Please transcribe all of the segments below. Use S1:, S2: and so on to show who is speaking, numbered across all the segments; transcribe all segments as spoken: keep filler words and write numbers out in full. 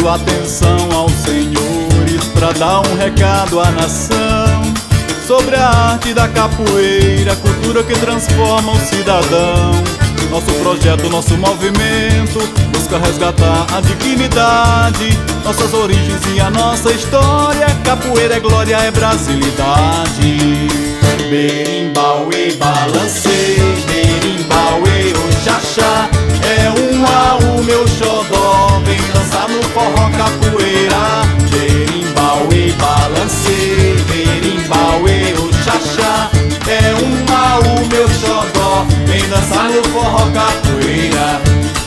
S1: Peço atenção aos senhores pra dar um recado à nação sobre a arte da capoeira, cultura que transforma o cidadão. Nosso projeto, nosso movimento busca resgatar a dignidade, nossas origens e a nossa história. Capoeira é glória, é brasilidade. Berimbau e balancei, berimbau e o xaxá, é um au meu xodó, vem dançar no forró capoeira. Berimbau e balancei, berimbau e o xaxá, é um au meu xodó, vem dançar no forró capoeira.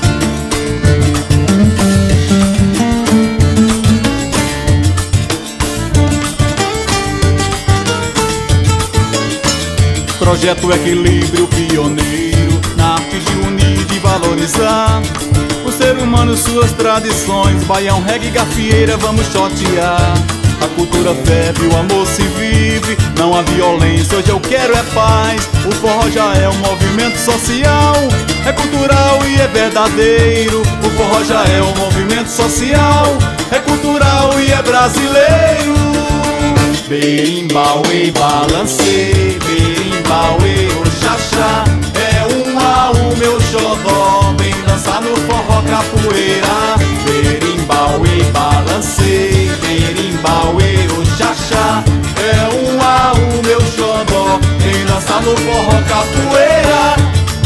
S1: Projeto Equilíbrio pioneiro na arte de unir, de valorizar o ser humano, suas tradições. Baião, reggae, gafieira, vamos chotear. A cultura ferve, o amor se vive, não há violência, hoje eu quero é paz. O forró já é um movimento social, é cultural e é verdadeiro. O forró já é um movimento social, é cultural e é brasileiro. Berimbau e balancei, berimbau e o xaxá, é um au meu xodó, vem dançar no forró capoeira. Berimbau e balancei, berimbau e o xaxá, é um au meu xodó, vem dançar no forró capoeira.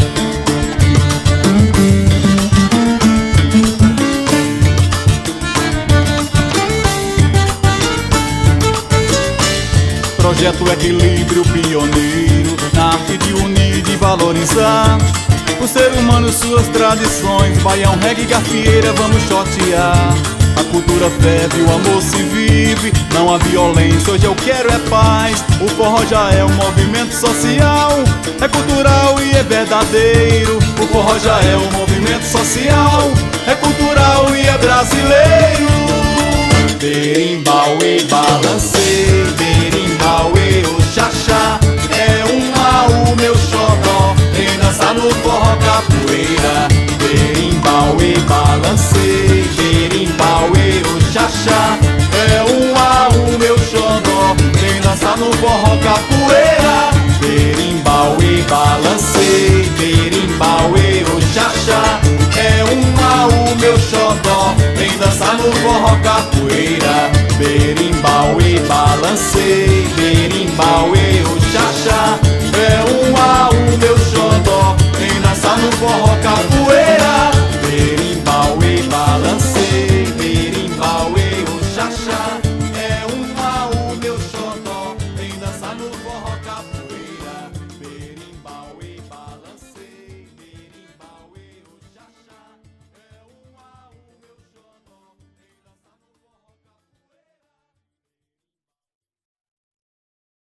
S1: Projeto Equilíbrio pioneiro na arte de unir, de valorizar o ser humano, suas tradições. Baião, reggae, gafieira, vamos chotear. A cultura ferve, o amor se vive, não há violência, hoje eu quero é paz. O forró já é um movimento social, é cultural e é verdadeiro. O forró já é um movimento social, é cultural e é brasileiro. Berimbau e balancei, berimbau e o xaxá, é um au meu xodó, vem dançar no forró capoeira. Berimbau e balancei, berimbau e o xaxá, é um au meu xodó, vem dançar no forró capoeira. Berimbau e balancei, berimbau e o xaxá, é um au meu xodó, vem dançar no forró capoeira. Berimbau e balancei, berimbau e o xaxá,